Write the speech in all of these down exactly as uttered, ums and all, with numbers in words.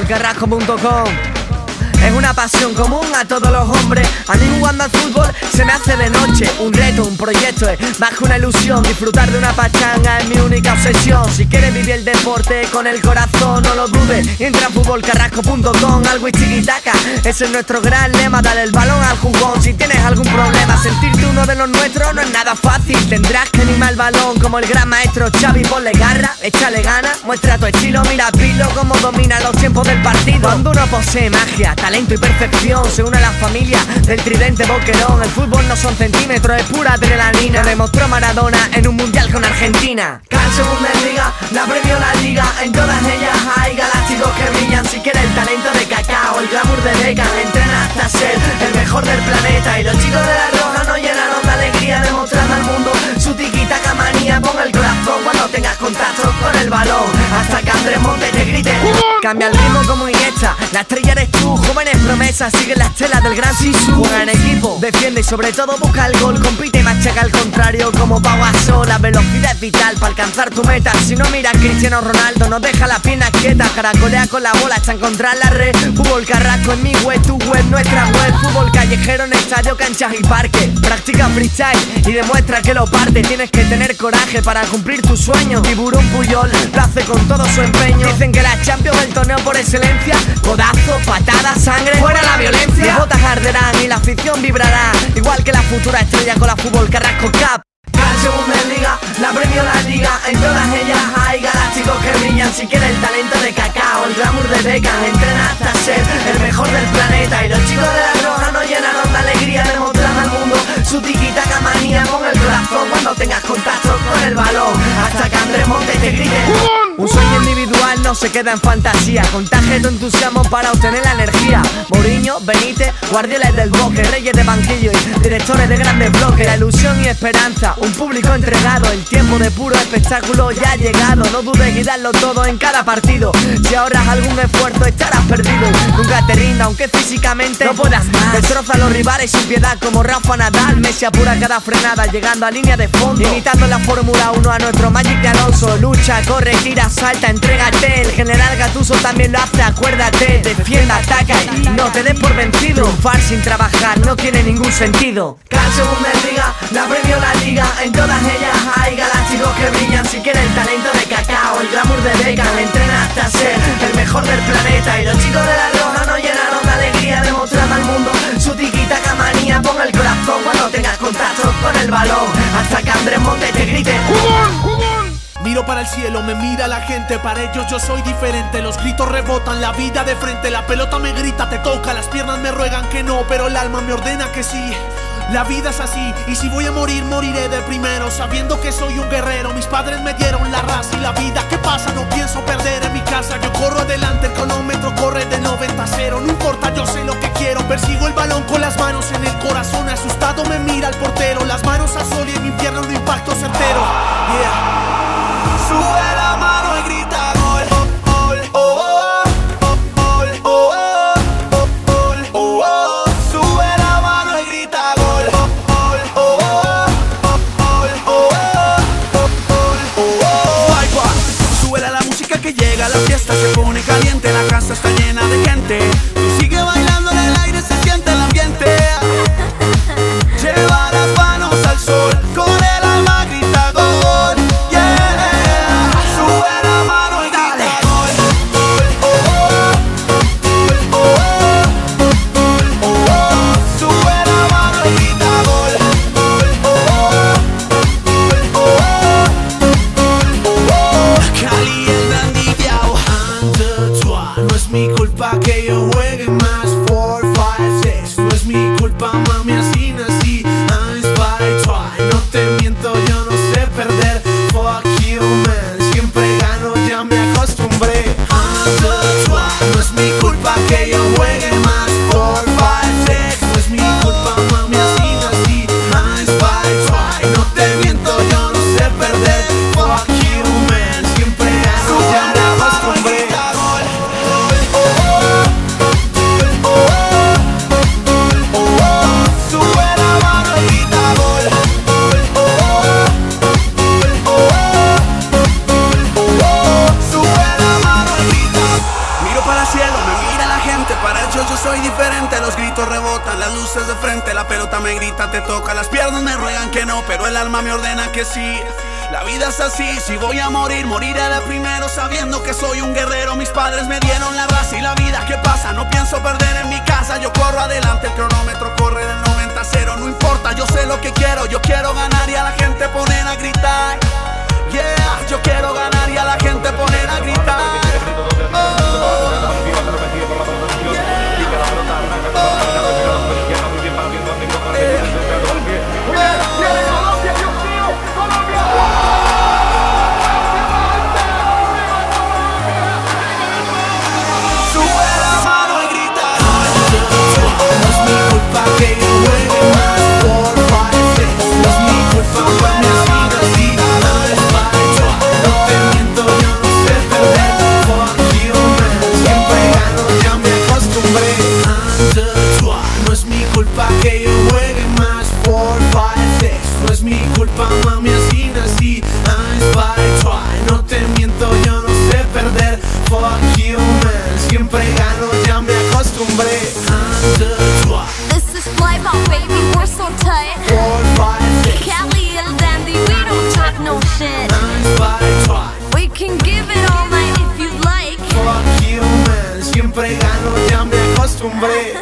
fútbol carrasco punto com. Es una pasión común a todos los hombres. A mí jugando al fútbol se me hace de noche. Un reto, un proyecto, es más que una ilusión. Disfrutar de una pachanga es mi única obsesión. Si quieres vivir el deporte con el corazón, no lo dudes, entra a fútbol carrasco punto com. Algo y chiquitaca, ese es nuestro gran lema. Dale el balón al jugón. Si tienes algún problema, sentirte uno de los nuestros no es nada fácil. Tendrás que animar el balón como el gran maestro Xavi. Ponle garra, échale ganas, muestra tu estilo. Mira Pilo como domina los tiempos del partido. Cuando uno posee magia, talento y perfección, se une a la familia del tridente Boquerón. El fútbol no son centímetros, es pura adrenalina. Lo demostró Maradona en un mundial con Argentina. Calcio, Bundesliga, la Premier, la Liga. En todas ellas hay galácticos que brillan. Si quieres el talento de Cacao, el glamour de Beckham, entrena hasta ser el mejor del planeta. Y los chicos de la Roja nos llenaron de alegría, demostrando al mundo su tiquitaca manía. Pon el corazón cuando tengas contacto con el balón, hasta que Andrés Monte te grite. Cambia el ritmo como Iniesta, la estrella eres tú. Jóvenes promesas, sigue la estela del gran Sisu. Juega en equipo, defiende y sobre todo busca el gol. Compite y machaca al contrario como Pau Gasol. La velocidad es vital para alcanzar tu meta. Si no mira a Cristiano Ronaldo, no deja las piernas quietas. Caracolea con la bola hasta encontrar la red. Fútbol carrasco en mi web, tu web, nuestra web. Fútbol callejero en estadio, canchas y parques. Practica freestyle y demuestra que lo parte. Tienes que tener coraje para cumplir tu sueño. Tiburón Puyol lo hace con todo su empeño. Dicen que la Champions es el torneo por excelencia. Codazo, patada, sangre, fuera la violencia. Las botas arderán y la afición vibrará, igual que la futura estrella con la fútbol carrasco Cup. Calcio, Bundesliga, la Premier, la Liga. En todas ellas hay galácticos que brillan. Si quieres el talento de Cacao, el glamour de Beckham, entrena hasta ser el mejor del planeta. Y los chicos de la Roja nos llenaron de alegría, demostrando al mundo su tiquitaca manía. Pon el corazón cuando tengas contacto con el balón, hasta que Andrés Monte te grite. Un sueño individual no se queda en fantasía. Contagia tu entusiasmo para obtener la energía. Mourinho, Benítez, Guardiola del Bosque, reyes de banquillo y directores de grandes bloques. La ilusión y esperanza, un público entregado. El tiempo de puro espectáculo ya ha llegado. No dudes y darlo todo en cada partido. Si ahorras algún esfuerzo estarás perdido. Nunca te rindas aunque físicamente no puedas más. Destroza a los rivales sin piedad como Rafa Nadal. Messi apura cada frenada llegando a línea de fondo. Imitando la Fórmula uno a nuestro Magic de Alonso. Lucha, corre, tira, salta, entrégate. El general Gattuso también lo hace, acuérdate. Defienda, ataca y no te des por vencido. Triunfar sin trabajar no tiene ningún sentido. Calcio, Bundesliga, la Premier, la Liga. En todas ellas hay galácticos que brillan. Si quieres el talento de Cacao, el glamour de Beckham, entrena hasta ser el mejor del planeta. Y los chicos de la Roja nos llenaron de alegría, demostrando al mundo su tiquitaca manía. Pon el corazón cuando tengas contacto con el balón, hasta que Andrés Monte te grite. ¡Jugón, jugón! Miro para el cielo, me mira la gente. Para ellos yo soy diferente. Los gritos rebotan, la vida de frente. La pelota me grita, te toca. Las piernas me ruegan que no, pero el alma me ordena que sí. La vida es así, y si voy a morir, moriré de primero, sabiendo que soy un guerrero. Mis padres me dieron la raza y la vida. ¿Qué pasa? No pienso perder en mi casa. Yo corro adelante, el cronómetro corre de noventa a cero. No importa, yo sé lo que quiero. Persigo el balón con las manos en el corazón. Asustado me mira el portero. Las manos a sol y en mi pierna un impacto certero. Yeah. Sube la mano y grita gol. Gol, oh, oh, oh, gol, oh, oh, gol, oh, oh. Sube la mano y grita gol. Gol, oh, oh, gol, oh, oh, gol, oh, oh. Ay, guau. Súbela la música que llega, la fiesta se pone caliente, la casa está llena de gente. Y sigue bailando en el aire, se siente el ambiente. Lleva las manos al sol, con el alma grita gol. Yeah. Sube la mano y grita gol. Gol, oh, oh, gol, oh, oh, gol, oh, oh. Sube la mano y grita gol. Gol, oh, oh, gol, oh, oh, gol, oh, oh. Cali el dandy, viajando, no es mi culpa que yo te toca, las piernas me ruegan que no, pero el alma me ordena que sí. La vida es así, si voy a morir, moriré de primero sabiendo que soy un guerrero. Mis padres me dieron la raza y la vida que pasa, no pienso perder en mi casa. Yo corro adelante, el cronómetro corre del noventa a cero. No importa, yo sé lo que quiero, yo quiero ganar y a la gente poner a gritar. Yeah, yo quiero ganar y a la gente poner a gritar. Oh. This is Fly Pop, baby, we're so tight. Cali and Dandy, we don't talk no shit. We can give it all night if you like. Fuck you, man, siempre gano, ya me acostumbré.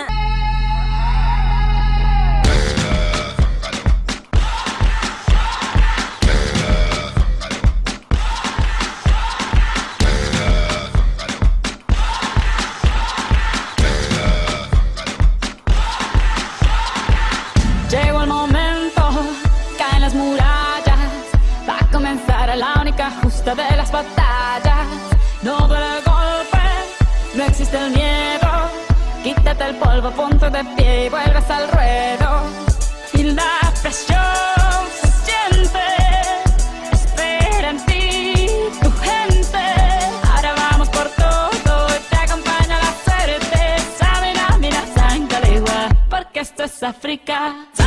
Llegó el momento, caen las murallas, va a comenzar la única justa de las batallas. No duele el golpe, no existe el miedo, quítate el polvo, ponte de pie y vuelves al ruedo. Y la presión se siente, espera en ti tu gente. Ahora vamos por todo, te acompaña la suerte. Saben a mirar sangre igual, porque esto es África.